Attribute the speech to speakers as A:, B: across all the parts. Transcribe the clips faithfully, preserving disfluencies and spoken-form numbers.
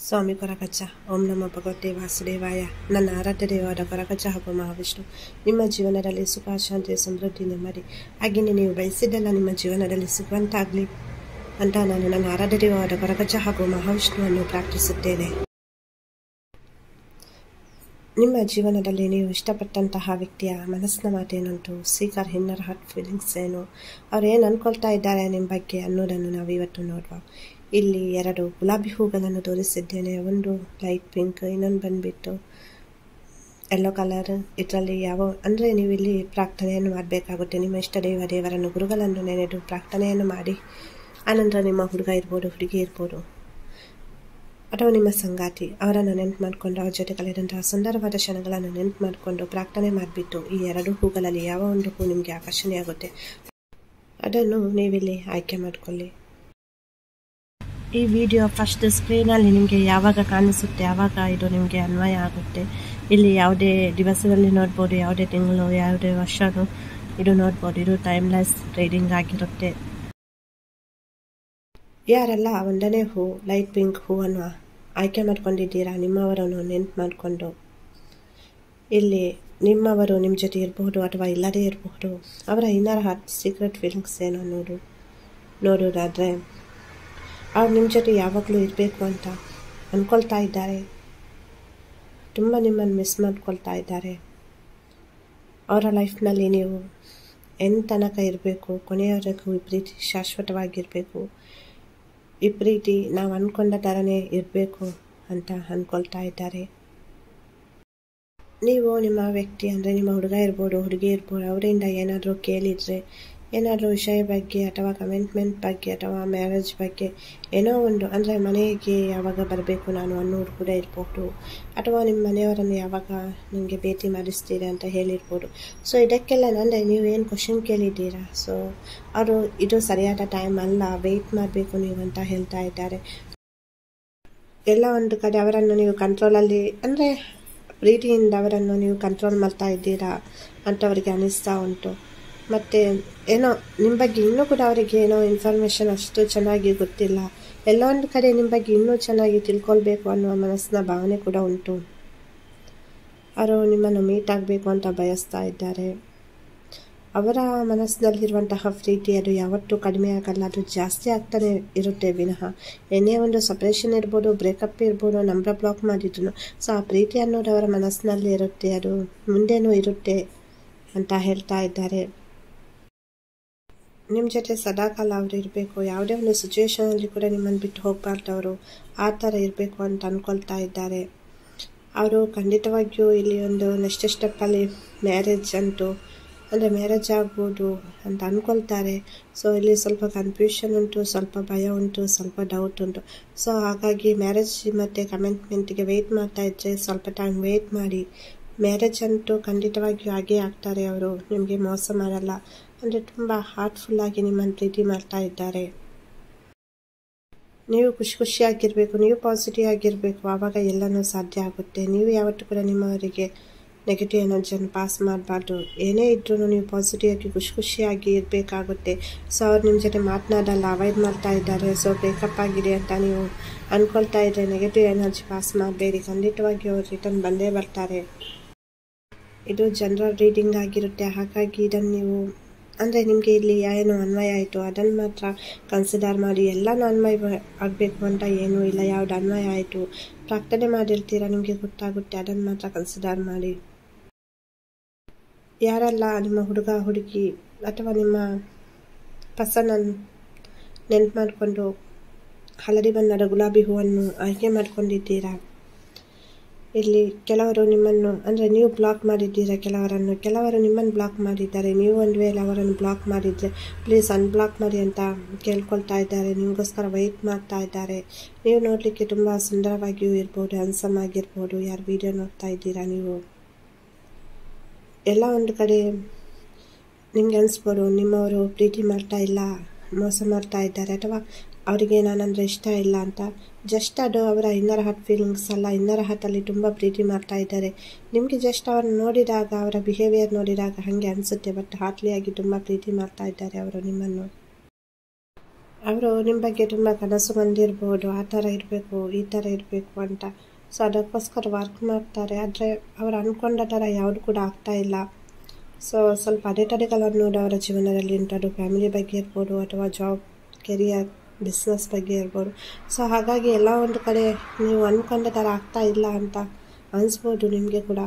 A: ಸ್ವಾಮಿ ಕೊರಗಜ್ಜ. ಓಂ ನಮೋ ಭಗವತೆ ವಾಸುದೇವಾಯ. ನನ್ನ ಆರಾಧ್ಯ ದೇವರಾದ ಕೊರಗಜ್ಜ ಹಾಗೂ ಮಹಾವಿಷ್ಣು ನಿಮ್ಮ ಜೀವನದಲ್ಲಿ ಸುಖ, ಶಾಂತಿ, ಸಮೃದ್ಧಿ, ನೆಮ್ಮದಿ ಹಾಗೆಯೇ ನೀವು ಬಯಸಿದ್ದೆಲ್ಲ ನಿಮ್ಮ ಜೀವನದಲ್ಲಿ ಸಿಗುವಂತಾಗಲಿ ಅಂತ ನಾನು ನನ್ನ ಆರಾಧ್ಯ ದೇವರಾದ ಕೊರಗಜ್ಜ ಹಾಗೂ ಮಹಾವಿಷ್ಣುವನ್ನು ಪ್ರಾರ್ಥಿಸುತ್ತೇನೆ. ನಿಮ್ಮ ಜೀವನದಲ್ಲಿ ನೀವು ಇಷ್ಟಪಟ್ಟಂತಹ ವ್ಯಕ್ತಿಯ ಮನಸ್ಸಿನ ಮಾತೇನುಂಟು, ಸೀಕರ್ ಇನ್ನರ್ ಹಾರ್ಟ್ ಫೀಲಿಂಗ್ಸ್ ಏನು, ಅವ್ರು ಏನು ಅಂದ್ಕೊಳ್ತಾ ಇದ್ದಾರೆ ನಿಮ್ಮ ಬಗ್ಗೆ ಅನ್ನೋದನ್ನು ನಾವು ಇವತ್ತು ನೋಡುವ. ಇಲ್ಲಿ ಎರಡು ಗುಲಾಬಿ ಹೂಗಳನ್ನು ತೋರಿಸಿದ್ದೇನೆ. ಒಂದು ಲೈಟ್ ಪಿಂಕ್, ಇನ್ನೊಂದು ಬಂದುಬಿಟ್ಟು ಯೆಲ್ಲೋ ಕಲರ್. ಇದರಲ್ಲಿ ಯಾವ ಅಂದರೆ ನೀವು ಇಲ್ಲಿ ಪ್ರಾರ್ಥನೆಯನ್ನು ಮಾಡಬೇಕಾಗುತ್ತೆ. ನಿಮ್ಮ ಇಷ್ಟ ದೇವ ದೇವರನ್ನು ಗುರುಗಳನ್ನು ನೆನೆದು ಪ್ರಾರ್ಥನೆಯನ್ನು ಮಾಡಿ ಆನಂತರ ನಿಮ್ಮ ಹುಡುಗ ಇರ್ಬೋದು, ಹುಡುಗಿ ಇರ್ಬೋದು, ಅಥವಾ ನಿಮ್ಮ ಸಂಗಾತಿ ಅವರನ್ನು ನೆನ್ಪು ಮಾಡಿಕೊಂಡು ಅವ್ರ ಜೊತೆ ಕಳೆದಂತಹ ಸುಂದರವಾದ ಕ್ಷಣಗಳನ್ನು ನೆನ್ಪು ಮಾಡಿಕೊಂಡು ಪ್ರಾರ್ಥನೆ ಮಾಡಿಬಿಟ್ಟು ಈ ಎರಡು ಹೂಗಳಲ್ಲಿ ಯಾವ ಒಂದು ಹೂ ನಿಮಗೆ ಆಕರ್ಷಣೆ ಆಗುತ್ತೆ ಅದನ್ನು ನೀವಿಲ್ಲಿ ಆಯ್ಕೆ ಮಾಡಿಕೊಳ್ಳಿ. ಈ ವಿಡಿಯೋ ಫಸ್ಟ್ ಸ್ಕ್ರೀನಲ್ಲಿ ನಿಮಗೆ ಯಾವಾಗ ಕಾಣಿಸುತ್ತೆ ಆವಾಗ ಇದು ನಿಮಗೆ ಅನ್ವಯ ಆಗುತ್ತೆ. ಇಲ್ಲಿ ಯಾವುದೇ ದಿವಸದಲ್ಲಿ ನೋಡ್ಬೋದು, ಯಾವುದೇ ತಿಂಗಳು, ಯಾವುದೇ ವರ್ಷನೂ ಇದು ನೋಡ್ಬೋದು. ಇದು ಟೈಮ್ಲೆಸ್ ರೀಡಿಂಗ್ ಆಗಿರುತ್ತೆ. ಯಾರೆಲ್ಲ ಒಂದನೇ ಹೂ ಲೈಟ್ ಪಿಂಕ್ ಹೂವನ್ನು ಆಯ್ಕೆ ಮಾಡ್ಕೊಂಡಿದ್ದೀರಾ ನಿಮ್ಮವರನ್ನು ನೆನ್ಪು ಮಾಡಿಕೊಂಡು ಇಲ್ಲಿ ನಿಮ್ಮವರು ನಿಮ್ಮ ಜೊತೆ ಇರಬಹುದು ಅಥವಾ ಇಲ್ಲದೇ ಇರಬಹುದು. ಅವರ ಇನ್ನರ್ ಹಾರ್ಟ್ ಸೀಕ್ರೆಟ್ ಫೀಲಿಂಗ್ಸ್ ಏನು ಅನ್ನೋದು ನೋಡೋದಾದರೆ ಅವ್ರು ನಿಮ್ಮ ಜೊತೆ ಯಾವಾಗಲೂ ಇರಬೇಕು ಅಂತ ಅಂದ್ಕೊಳ್ತಾ ಇದ್ದಾರೆ. ತುಂಬ ನಿಮ್ಮನ್ನು ಮಿಸ್ ಮಾಡ್ಕೊಳ್ತಾ ಇದ್ದಾರೆ. ಅವರ ಲೈಫ್ನಲ್ಲಿ ನೀವು ಎಂತ ತನಕ ಇರಬೇಕು, ಕೊನೆಯವರೆಗೂ ಈ ಪ್ರೀತಿ ಶಾಶ್ವತವಾಗಿರಬೇಕು, ಈ ಪ್ರೀತಿ ನಾವು ಅಂದ್ಕೊಂಡ ಥರನೇ ಇರಬೇಕು ಅಂತ ಅಂದ್ಕೊಳ್ತಾ ಇದ್ದಾರೆ. ನೀವು ನಿಮ್ಮ ವ್ಯಕ್ತಿ ಅಂದರೆ ನಿಮ್ಮ ಹುಡುಗ ಇರ್ಬೋದು, ಹುಡುಗಿ ಇರ್ಬೋದು, ಅವರಿಂದ ಏನಾದರೂ ಕೇಳಿದರೆ ಏನಾದರೂ ವಿಷಯ ಬಗ್ಗೆ ಅಥವಾ ಕಮಿಟ್ಮೆಂಟ್ ಬಗ್ಗೆ ಅಥವಾ ಮ್ಯಾರೇಜ್ ಬಗ್ಗೆ ಏನೋ ಒಂದು ಅಂದರೆ ಮನೆಗೆ ಯಾವಾಗ ಬರಬೇಕು ನಾನು ಅನ್ನೋದು ಕೂಡ ಇರ್ಬೋದು, ಅಥವಾ ನಿಮ್ಮ ಮನೆಯವರನ್ನು ಯಾವಾಗ ನನಗೆ ಭೇಟಿ ಮಾಡಿಸ್ತೀರಾ ಅಂತ ಹೇಳಿರ್ಬೋದು. ಸೊ ಇದಕ್ಕೆಲ್ಲ ಅಂದರೆ ನೀವು ಏನು ಕ್ವಶನ್ ಕೇಳಿದ್ದೀರಾ, ಸೊ ಅವರು ಇದು ಸರಿಯಾದ ಟೈಮ್ ಅಲ್ಲ, ವೆಯ್ಟ್ ಮಾಡಬೇಕು ನೀವು ಅಂತ ಹೇಳ್ತಾ ಇದ್ದಾರೆ. ಎಲ್ಲ ಒಂದು ಕಡೆ ಅವರನ್ನು ನೀವು ಕಂಟ್ರೋಲಲ್ಲಿ ಅಂದರೆ ಪ್ರೀತಿಯಿಂದ ಅವರನ್ನು ನೀವು ಕಂಟ್ರೋಲ್ ಮಾಡ್ತಾ ಇದ್ದೀರಾ ಅಂತ ಅವರಿಗೆ ಅನ್ನಿಸ್ತಾ ಉಂಟು. ಮತ್ತು ಏನೋ ನಿಮ್ಮ ಬಗ್ಗೆ ಇನ್ನೂ ಕೂಡ ಅವರಿಗೆ ಏನೋ ಇನ್ಫಾರ್ಮೇಷನ್ ಅಷ್ಟು ಚೆನ್ನಾಗಿ ಗೊತ್ತಿಲ್ಲ. ಎಲ್ಲ ಒಂದು ಕಡೆ ನಿಮ್ಮ ಬಗ್ಗೆ ಇನ್ನೂ ಚೆನ್ನಾಗಿ ತಿಳ್ಕೊಳ್ಬೇಕು ಅನ್ನುವ ಮನಸ್ಸಿನ ಭಾವನೆ ಕೂಡ ಉಂಟು. ಅವರು ನಿಮ್ಮನ್ನು ಮೀಟ್ ಆಗಬೇಕು ಅಂತ ಬಯಸ್ತಾ ಇದ್ದಾರೆ. ಅವರ ಮನಸ್ಸಿನಲ್ಲಿರುವಂತಹ ಪ್ರೀತಿ ಅದು ಯಾವತ್ತೂ ಕಡಿಮೆ ಆಗಲ್ಲ, ಅದು ಜಾಸ್ತಿ ಆಗ್ತಾನೆ ಇರುತ್ತೆ ವಿನಃ ಏನೇ ಒಂದು ಸಪ್ರೇಷನ್ ಇರ್ಬೋದು, ಬ್ರೇಕಪ್ ಇರ್ಬೋದು, ನಂಬರ್ ಬ್ಲಾಕ್ ಮಾಡಿದ್ರು ಸೊ ಆ ಪ್ರೀತಿ ಅನ್ನೋದು ಅವರ ಮನಸ್ಸಿನಲ್ಲಿ ಇರುತ್ತೆ, ಅದು ಮುಂದೇನೂ ಇರುತ್ತೆ ಅಂತ ಹೇಳ್ತಾ ಇದ್ದಾರೆ. ನಿಮ್ಮ ಜೊತೆ ಸದಾಕಾಲ ಅವರು ಇರಬೇಕು, ಯಾವುದೇ ಒಂದು ಸಿಚುವೇಶನಲ್ಲಿ ಕೂಡ ನಿಮ್ಮನ್ನು ಬಿಟ್ಟು ಹೋಗಬಾರ್ದು, ಅವರು ಆ ಥರ ಇರಬೇಕು ಅಂತ ಅಂದ್ಕೊಳ್ತಾ ಇದ್ದಾರೆ. ಅವರು ಖಂಡಿತವಾಗಿಯೂ ಇಲ್ಲಿ ಒಂದು ನೆಕ್ಸ್ಟ್ ಸ್ಟೆಪ್ಪಲ್ಲಿ ಮ್ಯಾರೇಜ್ ಅಂಟು ಅಂದರೆ ಮ್ಯಾರೇಜ್ ಆಗ್ಬೋದು ಅಂತ ಅಂದ್ಕೊಳ್ತಾರೆ. ಸೊ ಇಲ್ಲಿ ಸ್ವಲ್ಪ ಕನ್ಫ್ಯೂಷನ್ ಉಂಟು, ಸ್ವಲ್ಪ ಭಯ ಉಂಟು, ಸ್ವಲ್ಪ ಡೌಟ್ ಉಂಟು. ಸೊ ಹಾಗಾಗಿ ಮ್ಯಾರೇಜ್ ಮತ್ತು ಕಮಿಟ್ಮೆಂಟಿಗೆ ವೆಯ್ಟ್ ಮಾಡ್ತಾ ಇದ್ದರೆ ಸ್ವಲ್ಪ ಟೈಮ್ ವೆಯ್ಟ್ ಮಾಡಿ. ಮ್ಯಾರೇಜ್ ಅಂತೂ ಖಂಡಿತವಾಗಿಯೂ ಹಾಗೇ ಆಗ್ತಾರೆ. ಅವರು ನಿಮಗೆ ಮೋಸ ಮಾಡಲ್ಲ, ಅಂದರೆ ತುಂಬ ಹಾರ್ಟ್ಫುಲ್ಲಾಗಿ ನಿಮ್ಮನ್ನು ಪ್ರೀತಿ ಮಾಡ್ತಾ ಇದ್ದಾರೆ. ನೀವು ಖುಷಿ ಖುಷಿಯಾಗಿರಬೇಕು, ನೀವು ಪಾಸಿಟಿವ್ ಆಗಿರಬೇಕು, ಆವಾಗ ಎಲ್ಲನೂ ಸಾಧ್ಯ ಆಗುತ್ತೆ. ನೀವು ಯಾವತ್ತೂ ಕೂಡ ನಿಮ್ಮವರಿಗೆ ನೆಗೆಟಿವ್ ಎನರ್ಜಿಯನ್ನು ಪಾಸ್ ಮಾಡಬಾರ್ದು. ಏನೇ ಇದ್ರೂ ನೀವು ಪಾಸಿಟಿವ್ ಆಗಿ ಖುಷಿ ಖುಷಿಯಾಗಿ ಇರಬೇಕಾಗುತ್ತೆ. ಸೊ ಅವ್ರು ನಿಮ್ಮ ಜೊತೆ ಮಾತನಾಡಲ್ಲ, ಅವಾಯ್ಡ್ ಮಾಡ್ತಾ ಇದ್ದಾರೆ, ಸೊ ಬ್ರೇಕಪ್ ಆಗಿದೆ ಅಂತ ನೀವು ಅಂದ್ಕೊಳ್ತಾ ಇದ್ದರೆ ನೆಗೆಟಿವ್ ಎನರ್ಜಿ ಪಾಸ್ ಮಾಡಬೇಡಿ. ಖಂಡಿತವಾಗಿ ಅವ್ರು ರಿಟರ್ನ್ ಬಂದೇ ಬರ್ತಾರೆ. ಇದು ಜನರಲ್ ರೀಡಿಂಗ್ ಆಗಿರುತ್ತೆ. ಹಾಗಾಗಿ ಇದನ್ನು ನೀವು ಅಂದರೆ ನಿಮಗೆ ಇಲ್ಲಿ ಏನು ಅನ್ವಯ ಆಯಿತು ಅದನ್ನು ಮಾತ್ರ ಕನ್ಸಿಡರ್ ಮಾಡಿ. ಎಲ್ಲನೂ ಅನ್ವಯ ಆಗಬೇಕು ಅಂತ ಏನೂ ಇಲ್ಲ. ಯಾವ್ದು ಅನ್ವಯ ಆಯಿತು ಪ್ರಾರ್ಥನೆ ಮಾಡಿರ್ತೀರ ನಿಮಗೆ ಗೊತ್ತಾಗುತ್ತೆ, ಅದನ್ನು ಮಾತ್ರ ಕನ್ಸಿಡರ್ ಮಾಡಿ. ಯಾರೆಲ್ಲ ನಿಮ್ಮ ಹುಡುಗ ಹುಡುಗಿ ಅಥವಾ ನಿಮ್ಮ ಪರ್ಸನನ್ನು ನೆನ್ಪು ಮಾಡಿಕೊಂಡು ಹಳದಿ ಬಣ್ಣದ ಗುಲಾಬಿ ಹೂವನ್ನು ಆಯ್ಕೆ ಮಾಡ್ಕೊಂಡಿದ್ದೀರಾ, ಇಲ್ಲಿ ಕೆಲವರು ನಿಮ್ಮನ್ನು ಅಂದರೆ ನೀವು ಬ್ಲಾಕ್ ಮಾಡಿದ್ದೀರಾ ಕೆಲವರನ್ನು, ಕೆಲವರು ನಿಮ್ಮನ್ನು ಬ್ಲಾಕ್ ಮಾಡಿದ್ದಾರೆ. ನೀವು ಒಂದು ವೇಳೆ ಅವರನ್ನು ಬ್ಲಾಕ್ ಮಾಡಿದರೆ ಪ್ಲೀಸ್ ಅನ್ಬ್ಲಾಕ್ ಮಾಡಿ ಅಂತ ಕೇಳ್ಕೊಳ್ತಾ ಇದ್ದಾರೆ. ನಿಮಗೋಸ್ಕರ ವೆಯ್ಟ್ ಮಾಡ್ತಾ ಇದ್ದಾರೆ. ನೀವು ನೋಡಲಿಕ್ಕೆ ತುಂಬ ಸುಂದರವಾಗಿಯೂ ಇರ್ಬೋದು, ಹ್ಯಾಂಡ್ಸಮ್ ಆಗಿರ್ಬೋದು. ಯಾರು ವಿಡಿಯೋ ನೋಡ್ತಾ ಇದ್ದೀರಾ ನೀವು, ಎಲ್ಲ ಒಂದು ಕಡೆ ನಿಮ್ಗೆ ಅನಿಸ್ಬೋದು ನಿಮ್ಮವರು ಪ್ರೀತಿ ಮಾಡ್ತಾ ಇಲ್ಲ, ಮೋಸ ಮಾಡ್ತಾ ಇದ್ದಾರೆ, ಅಥವಾ ಅವರಿಗೆ ನಾನಂದರೆ ಇಷ್ಟ ಇಲ್ಲ ಅಂತ. ಜಸ್ಟ್ ಅದು ಅವರ ಇನ್ನರ್ ಹಾರ್ಟ್ ಫೀಲಿಂಗ್ಸ್ ಅಲ್ಲ. ಇನ್ನರ್ ಹಾರ್ಟಲ್ಲಿ ತುಂಬ ಪ್ರೀತಿ ಮಾಡ್ತಾ ಇದ್ದಾರೆ. ನಿಮಗೆ ಜಸ್ಟ್ ಅವ್ರನ್ನ ನೋಡಿದಾಗ, ಅವರ ಬಿಹೇವಿಯರ್ ನೋಡಿದಾಗ ಹಾಗೆ ಅನಿಸುತ್ತೆ, ಬಟ್ ಹಾರ್ಟ್ಲಿಯಾಗಿ ತುಂಬ ಪ್ರೀತಿ ಮಾಡ್ತಾ ಇದ್ದಾರೆ ಅವರು ನಿಮ್ಮನ್ನು. ಅವರು ನಿಮ್ಮ ಬಗ್ಗೆ ತುಂಬ ಕನಸು ಬಂದಿರ್ಬೋದು, ಆ ಥರ ಇರಬೇಕು ಈ ಥರ ಇರಬೇಕು ಅಂತ. ಸೊ ಅದಕ್ಕೋಸ್ಕರ ವರ್ಕ್ ಮಾಡ್ತಾರೆ. ಆದರೆ ಅವ್ರು ಅಂದ್ಕೊಂಡ ಥರ ಯಾವುದು ಕೂಡ ಆಗ್ತಾ ಇಲ್ಲ. ಸೊ ಸ್ವಲ್ಪ ಅಡೆತಡೆಗಳನ್ನು ನೋಡಿ ಅವರ ಜೀವನದಲ್ಲಿ ಉಂಟು. ಫ್ಯಾಮಿಲಿ ಬಗ್ಗೆ ಇರ್ಬೋದು ಅಥವಾ ಜಾಬ್, ಕೆರಿಯರ್, ಬಿಸ್ನೆಸ್ ಬಗ್ಗೆ ಇರ್ಬೋದು. ಸೊ ಹಾಗಾಗಿ ಎಲ್ಲ ಒಂದು ಕಡೆ ನೀವು ಅಂದ್ಕೊಂಡ ಥರ ಆಗ್ತಾ ಇಲ್ಲ ಅಂತ ಅನಿಸ್ಬೋದು ನಿಮಗೆ ಕೂಡ.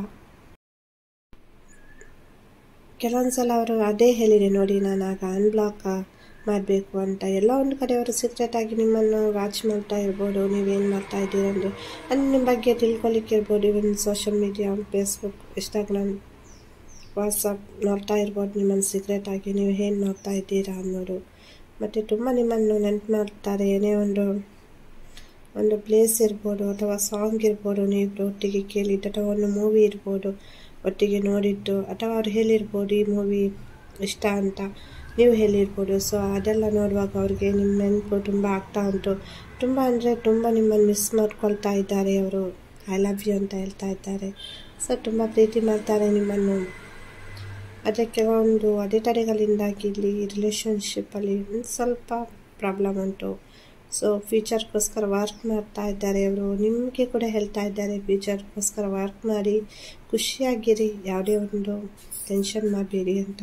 A: ಕೆಲವೊಂದು ಸಲ ಅವರು ಅದೇ ಹೇಳಿದೆ ನೋಡಿ, ನಾನು ಆಗ ಅನ್ಬ್ಲಾಕ್ ಮಾಡಬೇಕು ಅಂತ. ಎಲ್ಲ ಒಂದು ಕಡೆ ಅವರು ಸೀಕ್ರೆಟ್ ಆಗಿ ನಿಮ್ಮನ್ನು ವಾಚ್ ಮಾಡ್ತಾ ಇರ್ಬೋದು, ನೀವೇನು ಮಾಡ್ತಾ ಇದ್ದೀರ ಅಂದರೆ ಅಂದರೆ ನಿಮ್ಮ ಬಗ್ಗೆ ತಿಳ್ಕೊಲಿಕ್ಕೆ ಇರ್ಬೋದು. Even social media, Facebook, Instagram, WhatsApp ನೋಡ್ತಾ ಇರ್ಬೋದು ನಿಮ್ಮನ್ನು ಸೀಕ್ರೆಟ್ ಆಗಿ, ನೀವು ಏನು ನೋಡ್ತಾ ಇದ್ದೀರಾ ಅನ್ನೋದು. ಮತ್ತು ತುಂಬ ನಿಮ್ಮನ್ನು ನೆನಪು ಮಾಡ್ತಾರೆ. ಏನೇ ಒಂದು ಒಂದು ಪ್ಲೇಸ್ ಇರ್ಬೋದು ಅಥವಾ ಸಾಂಗ್ ಇರ್ಬೋದು, ನೀವು ಒಟ್ಟಿಗೆ ಕೇಳಿದ್ದು, ಅಥವಾ ಒಂದು ಮೂವಿ ಇರ್ಬೋದು ಒಟ್ಟಿಗೆ ನೋಡಿದ್ದು, ಅಥವಾ ಅವ್ರು ಹೇಳಿರ್ಬೋದು ಈ ಮೂವಿ ಇಷ್ಟ ಅಂತ ನೀವು ಹೇಳಿರ್ಬೋದು. ಸೊ ಅದೆಲ್ಲ ನೋಡುವಾಗ ಅವ್ರಿಗೆ ನಿಮ್ಮ ನೆನಪು ತುಂಬ ಆಗ್ತಾ ಉಂಟು. ತುಂಬ ಅಂದರೆ ತುಂಬ ನಿಮ್ಮನ್ನು ಮಿಸ್ ಮಾಡ್ಕೊಳ್ತಾ ಇದ್ದಾರೆ ಅವರು. ಐ ಲವ್ ಯು ಅಂತ ಹೇಳ್ತಾ ಇದ್ದಾರೆ. ಸೊ ತುಂಬ ಪ್ರೀತಿ ಮಾಡ್ತಾರೆ ನಿಮ್ಮನ್ನು. ಆದರೆ ಕೆಲವೊಂದು ಅಡೆತಡೆಗಳಿಂದಾಗಿ ಇಲ್ಲಿ ರಿಲೇಷನ್ಶಿಪ್ಪಲ್ಲಿ ಒಂದು ಸ್ವಲ್ಪ ಪ್ರಾಬ್ಲಮ್ ಉಂಟು. ಸೊ ಫ್ಯೂಚರ್ಗೋಸ್ಕರ ವರ್ಕ್ ಮಾಡ್ತಾ ಇದ್ದಾರೆ ಅವರು. ನಿಮಗೆ ಕೂಡ ಹೇಳ್ತಾ ಇದ್ದಾರೆ ಫ್ಯೂಚರ್ಗೋಸ್ಕರ ವರ್ಕ್ ಮಾಡಿ, ಖುಷಿಯಾಗಿರಿ, ಯಾವುದೇ ಒಂದು ಟೆನ್ಷನ್ ಮಾಡಬೇಡಿ ಅಂತ.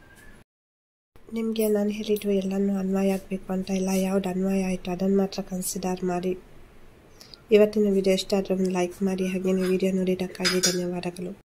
A: ನಿಮಗೆ ನಾನು ಹೇಳಿದ್ದು ಎಲ್ಲನೂ ಅನ್ವಯ ಆಗಬೇಕು ಅಂತ ಇಲ್ಲ. ಯಾವ್ದು ಅನ್ವಯ ಆಯಿತು ಅದನ್ನು ಮಾತ್ರ ಕನ್ಸಿಡರ್ ಮಾಡಿ. ಇವತ್ತಿನ ವಿಡಿಯೋ ಇಷ್ಟ ಆದರೆ ಒಂದು ಲೈಕ್ ಮಾಡಿ. ಹಾಗೆಯೇ ವಿಡಿಯೋ ನೋಡಿದ್ದಕ್ಕಾಗಿ ಧನ್ಯವಾದಗಳು.